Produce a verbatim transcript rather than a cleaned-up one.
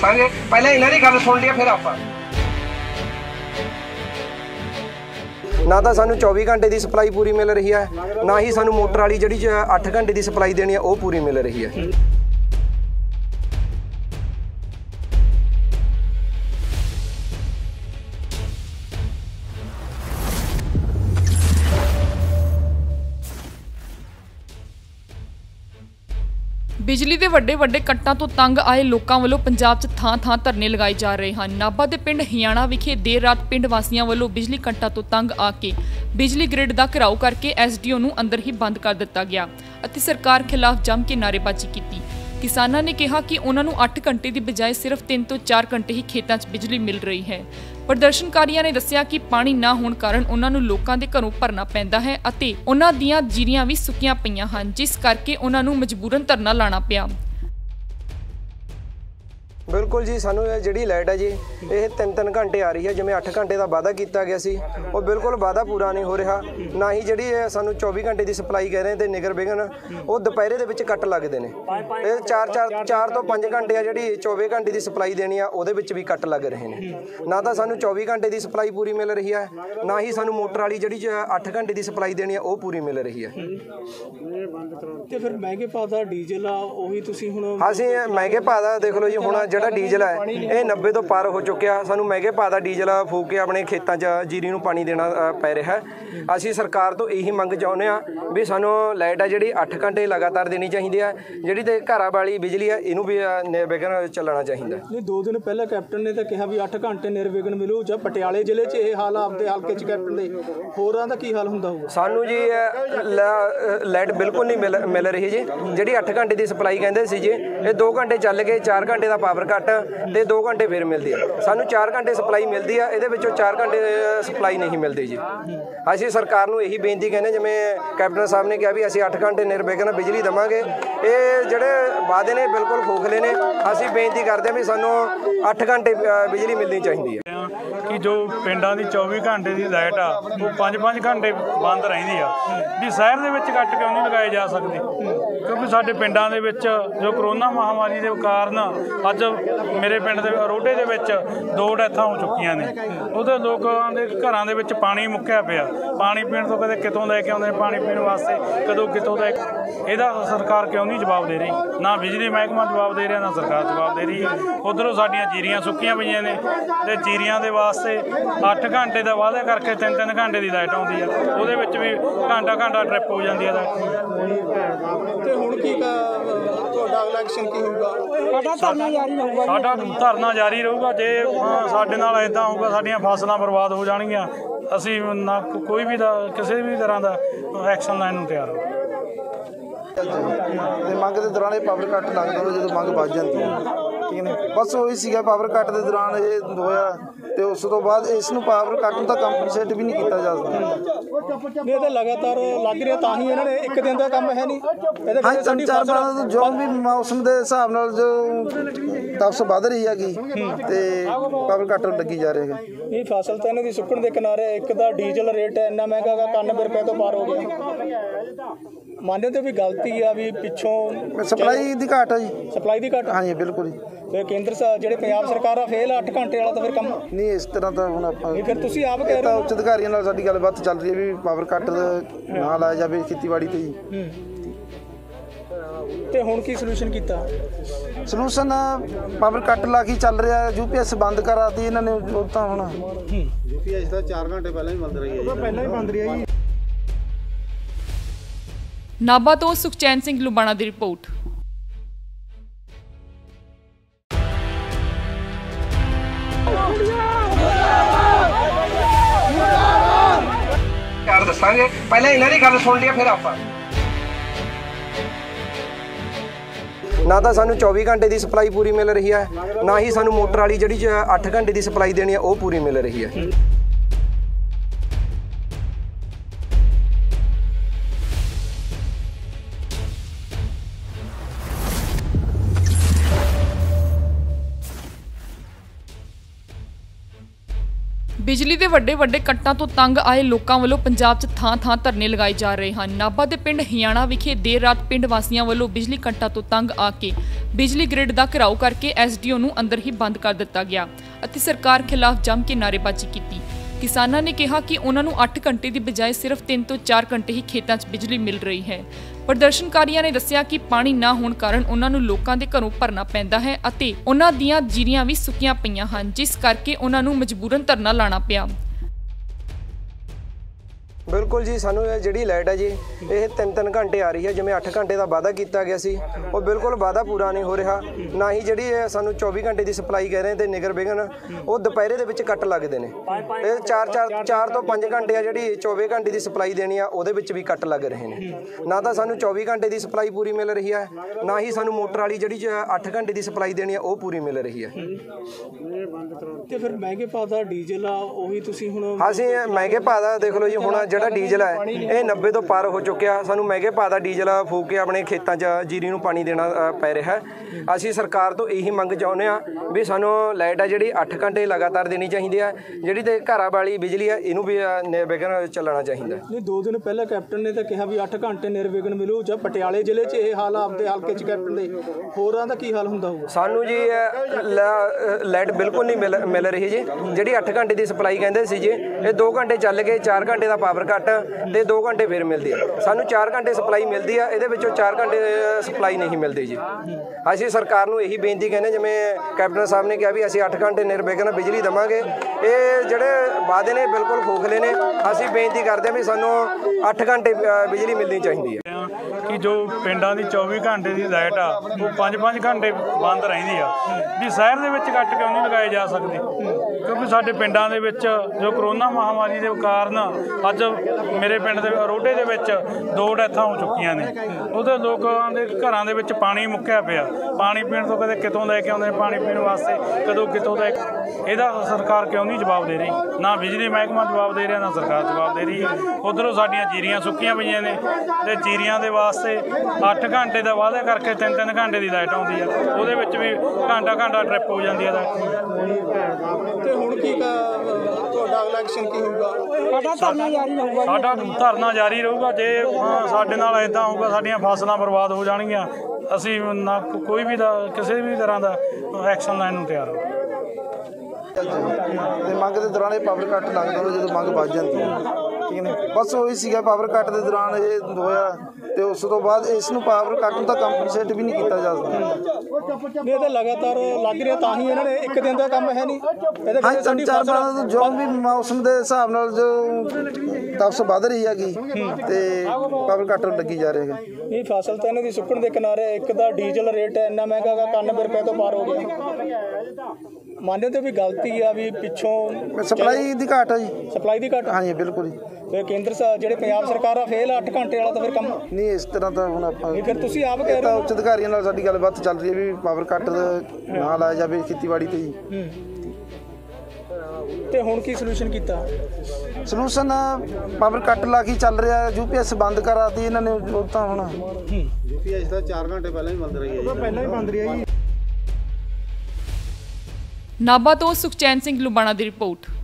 दसांगे। पहले इन्हां दी गल सुन लिया, फिर आपां। ना तो सानू चौबी घंटे की सप्लाई पूरी मिल रही है, ना ही सानू मोटर वाली जी अठ घंटे की सप्लाई देनी है वो पूरी मिल रही है। बिजली के वड्डे वड्डे कट्टां तो तंग आए लोगों वालों पंजाब च थां थां धरने लगाए जा रहे हैं। नाभा के पिंड हियाणा विखे देर रात पिंड वासियों वालों बिजली कट्टां तो तंग आके बिजली ग्रिड का घिराव करके एस डी ओ नूं अंदर ही बंद कर दिता गया अते सरकार खिलाफ जम के नारेबाजी की। किसानों ने कहा कि उन्होंने अठ घंटे की बजाय सिर्फ तीन तो चार घंटे ही खेतों च बिजली मिल रही है। प्रदर्शनकारियों ने दस्सिया कि पानी ना होने कारण उन्होंने लोगों के घरों भरना पैंदा है अते उन्हां दीयां जीरियां भी सुक्कियां पईयां हन, जिस करके उन्होंने मजबूरन धरना लाना पिया। बिल्कुल जी, सानू जी लाइट है जी ये तीन तीन घंटे आ रही है, जिमें अठ घंटे का वादा किया गया सी और बिल्कुल वादा पूरा नहीं हो रहा। ना ही जी सानू चौबी घंटे की सप्लाई कह रहे हैं, निगर बिघन वो दोपहरे के कट लगते हैं। ये चार चार चार तो पाँच घंटे आ जी चौबी घंटे की सप्लाई देनी आ वो भी कट लग रहे हैं। ना तो सानू चौबी घंटे की सप्लाई पूरी मिल रही है, ना ही सानू मोटर वाली जी अठ घंटे की सप्लाई देनी है वो पूरी मिल रही है। फिर महंगे भाव का डीजल असीं महंगे भाव का देख लो जी, हुण जिहड़ा डीजल है ये नब्बे तो पार हो चुकिया। सानू महंगे भाव का डीजल फूक के अपने खेतों च जीरी नूं पानी देना पै रहा है। असीं सरकार तो यही मंग चाहुंदे आ भी सानू लाइट है जिहड़ी अठ घंटे लगातार देनी चाहिए है, जिहड़ी ते घरां वाली बिजली है इनू भी निर्विघन चलना चाहिए। नहीं, दो दिन पहले कैप्टन ने तो कहा भी अठ घंटे निर्विघन मिलू। जब पटियाले जिले च ये हाल आपके हल्के च कैप्टन दे होरां दा की हाल हुंदा होਊ? सानू जी लाइट बिल्कुल नहीं मिल मिल रही जी। जिहड़ी अठ घंटे की सप्लाई कहंदे सी जी ये दो घंटे चल गए, चार घंटे का पावर कट ते दो घंटे फिर मिलती है। सानू चार घंटे सप्लाई मिलती है, ये विचों चार घंटे सप्लाई नहीं मिलती जी। असीं सरकार नूं यही बेनती कहने, जिवें कैप्टन साहब ने कहा भी असीं अठ घंटे निर्विघन बिजली देवांगे, ये जिहड़े वादे ने बिल्कुल खोखले ने। असीं बेनती करते हैं भी सानू अठ घंटे बिजली मिलनी चाहिए है कि जो पिंडां दी चौबी घंटे की लाइट आ वो पाँच पाँच घंटे बंद रहिंदी आ भी शहर दे विच कट क्यों नहीं लगाए जा सकते, क्योंकि साडे पिंडां दे विच जो करोना महामारी के कारण अज मेरे पिंड दे रोडे दे विच दो डैथां हो चुकियां ने। उहदे लोकां दे घरां दे विच पानी मुक्किया पिया, पानी पीण तो कदे कितों लैके आउंदे पानी पीण वास्ते, कदों कितों दा। इहदा सरकार क्यों नहीं जवाब दे रही? ना बिजली महकमा जवाब दे रहा, ना सरकार जवाब दे रही है। उधरों साडियां जीरियां सुक्कियां पईयां ने ते जीरियां दे वास्ते अठ घंटे का वादा करके तीन तीन घंटे की लाइट आउंदी है, उहदे विच भी घंटा घंटा ट्रिप हो जाती है लाइट। ते हुण की तुहाडा अगला एक्शन की होਊਗਾ? साडा धरना जारी रहूगा। जे साडे नाल इदां होਊਗਾ साडियां फसलां बर्बाद हो जाणगीਆਂ, ਅਸੀਂ ना कोई भी किसी भी तरह का एक्शन लैण ਨੂੰ ਤਿਆਰ ਹਾਂ। ਮੰਗ ਦੇ ਦੌਰਾਨ ਇਹ ਪਾਵਰ ਕੱਟ ਲੱਗਦਾ ਵਾ, ਜਦੋਂ ਮੰਗ ਵੱਧ ਜਾਂਦੀ ਹੈ, ਠੀਕ ਹੈ ਨਾ। ਬਸ ਉਹੀ ਸੀਗਾ ਪਾਵਰ ਕੱਟ ਦੇ ਦੌਰਾਨ ਇਹ ਹੋਇਆ ਤੇ ਉਸ ਤੋਂ ਬਾਅਦ ਇਸ ਨੂੰ ਪਾਵਰ ਕੱਟ ਨੂੰ ਤਾਂ ਕੰਪਨਸੇਟ ਵੀ ਨਹੀਂ ਕੀਤਾ ਜਾ ਸਕਦਾ। ਨਹੀਂ, ਇਹ ਤਾਂ ਲਗਾਤਾਰ ਲੱਗ ਰਿਹਾ, ਤਾਂ ਹੀ ਇਹਨਾਂ ਨੇ ਇੱਕ ਦਿਨ ਦਾ ਕੰਮ ਹੈ ਨਹੀਂ। ਹਾਂ, ਤਿੰਨ ਚਾਰ ਵਾਰ ਜੋ ਵੀ ਮੌਸਮ ਦੇ ਹਿਸਾਬ ਨਾਲ ਜੋ ਤਪਸ਼ ਵੱਧ ਰਹੀ ਹੈਗੀ ਤੇ ਪਾਵਰ ਕੱਟ ਲੱਗੀ ਜਾ ਰਿਹਾ ਹੈ। ਇਹ ਫਸਲ ਤਾਂ ਇਹਨਾਂ ਦੀ ਸੁੱਕਣ ਦੇ ਕਿਨਾਰੇ। ਇੱਕ ਤਾਂ ਡੀਜ਼ਲ ਰੇਟ ਇੰਨਾ ਮਹਿੰਗਾ ਗਾ, ਇਕਾਨਵੇਂ ਰੁਪਏ ਤੋਂ ਪਾਰ ਹੋ ਗਿਆ। ਮੰਨਦੇ ਤੇ ਵੀ ਗਲਤੀ ਆ ਵੀ ਪਿੱਛੋਂ ਸਪਲਾਈ ਦੀ ਘਾਟ ਆ ਜੀ, ਸਪਲਾਈ ਦੀ ਘਾਟ। ਹਾਂਜੀ ਬਿਲਕੁਲ ਜੀ। ਫਿਰ ਕੇਂਦਰ ਜਿਹੜੇ ਪੰਜਾਬ ਸਰਕਾਰ ਆ ਫੇਲ ਅੱਠ ਘੰਟੇ ਵਾਲਾ ਤਾਂ ਫਿਰ ਕੰਮ ਨਹੀਂ ਇਸ ਤਰ੍ਹਾਂ ਤਾਂ ਹੁਣ ਆਪਾਂ ਫਿਰ ਤੁਸੀਂ ਆਪ ਕਹਿ ਰਹੇ ਹੋ। ਉੱਚ ਅਧਿਕਾਰੀਆਂ ਨਾਲ ਸਾਡੀ ਗੱਲਬਾਤ ਚੱਲ ਰਹੀ ਹੈ ਵੀ ਪਾਵਰ ਕੱਟ ਨਾ ਲਾਇਆ ਜਾਵੇ ਖੇਤੀਬਾੜੀ ਤੇ ਜੀ। ਤੇ ਹੁਣ ਕੀ ਸੋਲੂਸ਼ਨ ਕੀਤਾ? ਸੋਲੂਸ਼ਨ ਪਾਵਰ ਕੱਟ ਲਾ ਕੇ ਚੱਲ ਰਿਹਾ। ਯੂ ਪੀ ਐਸ ਬੰਦ ਕਰਾਤੀ ਇਹਨਾਂ ਨੇ। ਉਹ ਤਾਂ ਹੁਣ ਯੂ ਪੀ ਐਸ ਦਾ ਚਾਰ ਘੰਟੇ ਪਹਿਲਾਂ ਹੀ ਬੰਦ ਰਹੀ ਹੈ, ਪਹਿਲਾਂ ਹੀ ਬੰਦ ਰਹੀ ਹੈ ਜੀ। ਨਾਭਾ ਤੋਂ ਸੁਖਚੈਨ ਸਿੰਘ ਲੁਬਾਣਾ ਦੀ ਰਿਪੋर्ट। यार दसांगे, पहले इन्हां दी गल सुन लिया, फिर आपां। ना तो सानू चौबी घंटे की सप्लाई पूरी मिल रही है, ना ही सानू मोटर वाली जी अठ घंटे की सप्लाई देनी है वो पूरी मिल रही है। ਬਿਜਲੀ ਦੇ ਵੱਡੇ ਵੱਡੇ ਕੱਟਾਂ ਤੋਂ ਤੰਗ ਆਏ ਲੋਕਾਂ ਵੱਲੋਂ ਪੰਜਾਬ 'ਚ ਥਾਂ-ਥਾਂ ਧਰਨੇ ਲਗਾਏ ਜਾ ਰਹੇ ਹਨ। ਨਾਭਾ ਦੇ ਪਿੰਡ ਹਿਆਣਾ ਵਿਖੇ ਦੇਰ ਰਾਤ ਪਿੰਡ ਵਾਸੀਆਂ ਵੱਲੋਂ ਬਿਜਲੀ ਕੱਟਾਂ ਤੋਂ ਤੰਗ ਆ ਕੇ ਬਿਜਲੀ ਗ੍ਰਿਡ ਦਾ ਘਿਰਾਓ ਕਰਕੇ ਐਸ ਡੀ ਓ ਨੂੰ ਅੰਦਰ ਹੀ ਬੰਦ ਕਰ ਦਿੱਤਾ ਗਿਆ ਅਤੇ ਸਰਕਾਰ ਖਿਲਾਫ ਜੰਮ ਕੇ ਨਾਅਰੇਬਾਜ਼ੀ ਕੀਤੀ। ਕਿਸਾਨਾਂ ਨੇ ਕਿਹਾ ਕਿ ਉਹਨਾਂ ਨੂੰ ਅੱਠ ਘੰਟੇ ਦੀ ਬਜਾਏ ਸਿਰਫ ਤਿੰਨ ਤੋਂ ਚਾਰ ਘੰਟੇ ਹੀ ਖੇਤਾਂ 'ਚ ਬਿਜਲੀ ਮਿਲ ਰਹੀ ਹੈ। ਪ੍ਰਦਰਸ਼ਨਕਾਰੀਆਂ ਨੇ ਦੱਸਿਆ ਕਿ ਪਾਣੀ ਨਾ ਹੋਣ ਕਾਰਨ ਉਹਨਾਂ ਨੂੰ ਲੋਕਾਂ ਦੇ ਘਰੋਂ ਭਰਨਾ ਪੈਂਦਾ ਹੈ ਅਤੇ ਉਹਨਾਂ ਦੀਆਂ ਜੀਰੀਆਂ ਵੀ ਸੁੱਕੀਆਂ ਪਈਆਂ ਹਨ, ਜਿਸ ਕਰਕੇ ਉਹਨਾਂ ਨੂੰ ਮਜਬੂਰਨ ਧਰਨਾ ਲਾਣਾ ਪਿਆ। ਬਿਲਕੁਲ ਜੀ, ਸਾਨੂੰ ਇਹ ਜਿਹੜੀ ਲਾਈਟ ਹੈ ਜੀ ਇਹ ਤਿੰਨ ਤਿੰਨ ਘੰਟੇ ਆ ਰਹੀ ਹੈ। ਜਿਵੇਂ ਅੱਠ ਘੰਟੇ ਦਾ ਵਾਅਦਾ ਕੀਤਾ ਗਿਆ ਸੀ ਉਹ ਬਿਲਕੁਲ ਵਾਅਦਾ ਪੂਰਾ ਨਹੀਂ ਹੋ ਰਿਹਾ। ਨਾ ਹੀ ਜਿਹੜੀ ਇਹ ਸਾਨੂੰ ਚੌਵੀ ਘੰਟੇ ਦੀ ਸਪਲਾਈ ਕਹਿ ਰਹੇ ਤੇ ਨਿਗਰ ਵਿਘਨ ਉਹ ਦੁਪਹਿਰੇ ਦੇ ਵਿੱਚ ਕੱਟ ਲੱਗਦੇ ਨੇ। ਇਹ ਚਾਰ ਚਾਰ ਚਾਰ ਤੋਂ ਪੰਜ ਘੰਟੇ ਆ ਜਿਹੜੀ ਚੌਵੀ ਘੰਟੇ ਦੀ ਸਪਲਾਈ ਦੇਣੀ ਆ ਉਹਦੇ ਵਿੱਚ ਵੀ ਕੱਟ ਲੱਗ ਰਹੇ ਨੇ। ਨਾ ਤਾਂ ਸਾਨੂੰ ਚੌਵੀ ਘੰਟੇ ਦੀ ਸਪਲਾਈ ਪੂਰੀ ਮਿਲ ਰਹੀ ਹੈ, ਨਾ ਹੀ ਸਾਨੂੰ ਮੋਟਰ ਵਾਲੀ ਜਿਹੜੀ ਅੱਠ ਘੰਟੇ ਦੀ ਸਪਲਾਈ ਦੇਣੀ ਆ ਉਹ ਪੂਰੀ ਮਿਲ ਰਹੀ ਹੈ। ਤੇ ਫਿਰ ਮਹਿੰਗੇ ਭਾਅ ਦਾ ਡੀਜ਼ਲ ਆ ਉਹੀ ਤੁਸੀਂ ਹੁਣ ਅਸੀਂ ਮਹਿੰਗੇ ਭਾਅ ਦਾ ਦੇਖ ਲਓ ਜੀ, ਹੁਣ ਜਿਹੜਾ ਡੀਜ਼ਲ ਹੈ ਇਹ ਨੱਬੇ ਤੋਂ ਪਾਰ ਹੋ ਚੁੱਕਿਆ। ਸਾਨੂੰ ਮਹਿੰਗੇ ਭਾਅ ਦਾ ਡੀਜ਼ਲ ਫੂਕ ਕੇ ਆਪਣੇ ਖੇਤਾਂ 'ਚ ਜੀਰੀ ਨੂੰ ਪਾਣੀ ਦੇਣਾ ਪੈ ਰਿਹਾ ਹੈ। ਅਸੀਂ ਸਰਕਾਰ ਤੋਂ ਇਹੀ ਮੰਗ ਚਾਹੁੰਦੇ ਹਾਂ ਵੀ ਸਾਨੂੰ ਲਾਈਟ ਆ ਜਿਹੜੀ ਅੱਠ ਘੰਟੇ ਲਗਾਤਾਰ ਦੇਣੀ ਚਾਹੀਦੀ ਹੈ। ਜਿਹੜੀ ਤੇ ਘਰਾਂ ਵਾਲੀ ਬਿਜਲੀ ਹੈ ਇਹਨੂੰ ਵੀ ਨਿਰਵਿਘਨ ਚੱਲਣਾ ਚਾਹੀਦਾ। ਨਹੀਂ, ਦੋ ਦਿਨ ਪਹਿਲਾਂ ਕੈਪਟਨ ਨੇ ਤਾਂ ਕਿਹਾ ਵੀ ਅੱਠ ਘੰਟੇ ਨਿਰਵਿਘਨ ਮਿਲੂ। ਜਾਂ ਪਟਿਆਲੇ ਜ਼ਿਲ੍ਹੇ 'ਚ ਇਹ ਹਾਲ ਆਪਦੇ ਹਲਕੇ 'ਚ ਕੈਪਟਨ ਦੇ, ਹੋਰਾਂ ਦਾ ਕੀ ਹਾਲ ਹੁੰਦਾ ਹੋਊਗਾ? ਸਾਨੂੰ ਜੀ ਲਾਈਟ ਬਿਲਕੁਲ ਨਹੀਂ ਮਿਲ ਮਿਲ ਰਹੀ ਜੀ। ਜਿਹੜੀ ਅੱਠ ਘੰਟੇ ਦੀ ਸਪਲਾਈ ਕਹਿੰਦੇ ਸੀ ਜੀ ਇਹ ਦੋ ਘੰਟੇ ਚੱਲ ਕੇ ਚਾਰ ਘੰਟੇ ਦਾ ਪਾਵਰ ਕੱਟ ਤੇ ਦੋ ਘੰਟੇ ਫਿਰ ਮਿਲਦੀ ਹੈ। ਸਾਨੂੰ ਚਾਰ ਘੰਟੇ ਸਪਲਾਈ ਮਿਲਦੀ ਆ, ਇਹਦੇ ਵਿੱਚੋਂ ਚਾਰ ਘੰਟੇ ਸਪਲਾਈ ਨਹੀਂ ਮਿਲਦੀ ਜੀ। ਅਸੀਂ ਸਰਕਾਰ ਨੂੰ ਇਹੀ ਬੇਨਤੀ ਕਹਿੰਦੇ, ਜਿਵੇਂ ਕੈਪਟਨ ਸਾਹਿਬ ਨੇ ਕਿਹਾ ਵੀ ਅਸੀਂ ਅੱਠ ਘੰਟੇ ਨਿਰਵਿਘਨ ਬਿਜਲੀ ਦੇਵਾਂਗੇ, ਇਹ ਜਿਹੜੇ ਵਾਅਦੇ ਨੇ ਬਿਲਕੁਲ ਖੋਖਲੇ ਨੇ। ਅਸੀਂ ਬੇਨਤੀ ਕਰਦੇ ਹਾਂ ਵੀ ਸਾਨੂੰ ਅੱਠ ਘੰਟੇ ਬਿਜਲੀ ਮਿਲਣੀ ਚਾਹੀਦੀ ਹੈ। ਕਿ ਜੋ ਪਿੰਡਾਂ ਦੀ ਚੌਵੀ ਘੰਟੇ ਦੀ ਲਾਈਟ ਆ ਉਹ ਪੰਜ ਪੰਜ ਘੰਟੇ ਬੰਦ ਰਹਿੰਦੀ ਆ, ਵੀ ਸ਼ਹਿਰ ਦੇ ਵਿੱਚ ਕੱਟ ਕਿਉਂ ਨਹੀਂ ਲਗਾਏ ਜਾ ਸਕਦੇ? ਕਿਉਂਕਿ ਸਾਡੇ ਪਿੰਡਾਂ ਦੇ ਵਿੱਚ ਜੋ ਕਰੋਨਾ ਮਹਾਮਾਰੀ ਦੇ ਕਾਰਨ ਅੱਜ ਮੇਰੇ ਪਿੰਡ ਦੇ ਰੋਡੇ ਦੇ ਵਿੱਚ ਦੋ ਡੈਥਾਂ ਹੋ ਚੁੱਕੀਆਂ ਨੇ। ਉਹਦੇ ਲੋਕਾਂ ਦੇ ਘਰਾਂ ਦੇ ਵਿੱਚ ਪਾਣੀ ਮੁੱਕਿਆ ਪਿਆ। ਪਾਣੀ ਪੀਣ ਤੋਂ ਕਦੇ ਕਿਤੋਂ ਲੈ ਕੇ ਆਉਂਦੇ ਪਾਣੀ ਪੀਣ ਵਾਸਤੇ, ਕਦੋਂ ਕਿਤੋਂ ਦਾ। ਇਹਦਾ ਸਰਕਾਰ ਕਿਉਂ ਨਹੀਂ ਜਵਾਬ ਦੇ ਰਹੀ? ਨਾ ਬਿਜਲੀ ਮਹਿਕਮਾ ਜਵਾਬ ਦੇ ਰਿਹਾ, ਨਾ ਸਰਕਾਰ ਜਵਾਬ ਦੇ ਰਹੀ। ਉੱਧਰੋਂ ਸਾਡੀਆਂ ਜੀਰੀਆਂ ਸੁੱਕੀਆਂ ਪਈਆਂ ਨੇ ਤੇ ਜੀਰੀਆਂ ਦੇ ਵਾਸਤੇ ਅੱਠ ਘੰਟੇ ਦਾ ਵਾਅਦਾ ਕਰਕੇ ਤਿੰਨ ਤਿੰਨ ਘੰਟੇ ਦੀ ਲਾਈਟ ਆਉਂਦੀ ਆ, ਉਹਦੇ ਵਿੱਚ ਵੀ ਘੰਟਾ ਘੰਟਾ ਟ੍ਰਿਪ ਹੋ ਜਾਂਦੀ ਆ। ਤੇ ਹੁਣ ਕੀ ਤੁਹਾਡਾ ਅਗਲਾ ਐਕਸ਼ਨ ਕੀ ਹੋਊਗਾ? ਸਾਡਾ ਧਰਨਾ ਜਾਰੀ ਰਹੂਗਾ। ਸਾਡਾ ਧਰਨਾ ਜਾਰੀ ਰਹੂਗਾ। ਜੇ ਸਾਡੇ ਨਾਲ ਇੱਦਾਂ ਹੋਊਗਾ ਸਾਡੀਆਂ ਫਸਲਾਂ ਬਰਬਾਦ ਹੋ ਜਾਣਗੀਆਂ। ਅਸੀਂ ਨਾ ਕੋਈ ਵੀ ਦਾ ਕਿਸੇ ਵੀ ਤਰ੍ਹਾਂ ਦਾ ਐਕਸ਼ਨ ਲੈਣ ਨੂੰ ਤਿਆਰ ਹਾਂ। ਤੇ ਮੰਗ ਦੇ ਦੌਰਾਨ ਇਹ ਪਾਵਰ ਕੱਟ ਲੱਗਦਾ ਜਦੋਂ ਮੰਗ ਵੱਧ ਜਾਂਦੀ ਹੈ, ਠੀਕ ਹੈ। ਬਸ ਉਹੀ ਸੀਗਾ ਪਾਵਰ ਕੱਟ ਦੇ ਦੌਰਾਨ ਇਹ ਹੋਇਆ ਤੇ ਉਸ ਤੋਂ ਬਾਅਦ ਇਸ ਨੂੰ ਪਾਵਰ ਕੱਟ ਨੂੰ ਤਾਂ ਕੰਪਨਸੇਟ ਵੀ ਨਹੀਂ ਕੀਤਾ ਜਾ ਸਕਦਾ। ਇਹ ਤਾਂ ਲਗਾਤਾਰ ਲੱਗ ਰਿਹਾ, ਤਾਂ ਹੀ ਇਹਨਾਂ ਨੇ ਇੱਕ ਦਿਨ ਦਾ ਕੰਮ ਹੈ ਨਹੀਂ। ਹਾਂ, ਤਿੰਨ ਚਾਰ ਵਾਰ ਜੋ ਵੀ ਮੌਸਮ ਦੇ ਹਿਸਾਬ ਨਾਲ ਜੋ ਤਪਸ਼ ਵੱਧ ਰਹੀ ਹੈਗੀ ਤੇ ਪਾਵਰ ਕੱਟ ਲੱਗੀ ਜਾ ਰਿਹਾ ਹੈ। ਇਹ ਫਸਲ ਤਾਂ ਇਹਨਾਂ ਦੀ ਸੁੱਕਣ ਦੇ ਕਿਨਾਰੇ। ਇੱਕ ਦਾ ਡੀਜ਼ਲ ਰੇਟ ਇੰਨਾ ਮਹਿੰਗਾ ਗਾ, ਇਕਾਨਵੇਂ ਰੁਪਏ ਤੋਂ ਪਾਰ ਹੋ ਗਿਆ। ਮੰਨਦੇ ਤੇ ਵੀ ਗਲਤੀ ਆ ਵੀ ਪਿੱਛੋਂ ਸਪਲਾਈ ਦੀ ਘਾਟ ਆ ਜੀ। ਸਪਲਾਈ ਦੀ ਘਾਟ? ਹਾਂਜੀ ਬਿਲਕੁਲ ਜੀ। ਤੇ ਕੇਂਦਰ ਜਿਹੜੇ ਪੰਜਾਬ ਸਰਕਾਰ ਆ ਫੇਲ ਅੱਠ ਘੰਟੇ ਵਾਲਾ ਤਾਂ ਫਿਰ ਕੰਮ ਨਹੀਂ ਇਸ ਤਰ੍ਹਾਂ ਤਾਂ ਹੁਣ ਆਪਾਂ ਫਿਰ ਤੁਸੀਂ ਆਪ ਕਹਿ ਰਹੇ ਹੋ। ਉੱਚ ਅਧਿਕਾਰੀਆਂ ਨਾਲ ਸਾਡੀ ਗੱਲਬਾਤ ਚੱਲ ਰਹੀ ਹੈ ਵੀ ਪਾਵਰ ਕੱਟ ਨਾ ਲਾਇਆ ਜਾਵੇ ਖੇਤੀਬਾੜੀ ਤੇ ਜੀ। ਤੇ ਹੁਣ ਕੀ ਸੋਲੂਸ਼ਨ ਕੀਤਾ? ਸੋਲੂਸ਼ਨ ਪਾਵਰ ਕੱਟ ਲਾ ਕੇ ਚੱਲ ਰਿਹਾ। ਯੂ ਪੀ ਐਸ ਬੰਦ ਕਰਾਤੀ ਇਹਨਾਂ ਨੇ। ਉਹ ਤਾਂ ਹੁਣ ਯੂ ਪੀ ਐਸ ਦਾ ਚਾਰ ਘੰਟੇ ਪਹਿਲਾਂ ਹੀ ਬੰਦ ਰਹੀ ਹੈ ਜੀ। ਪਹਿਲਾਂ ਹੀ ਬੰਦ ਰਹੀ ਹੈ ਜੀ। ਨਾਭਾ ਤੋਂ ਸੁਖਚੈਨ ਸਿੰਘ ਲੁਬਾਣਾ ਦੀ ਰਿਪੋਰਟ।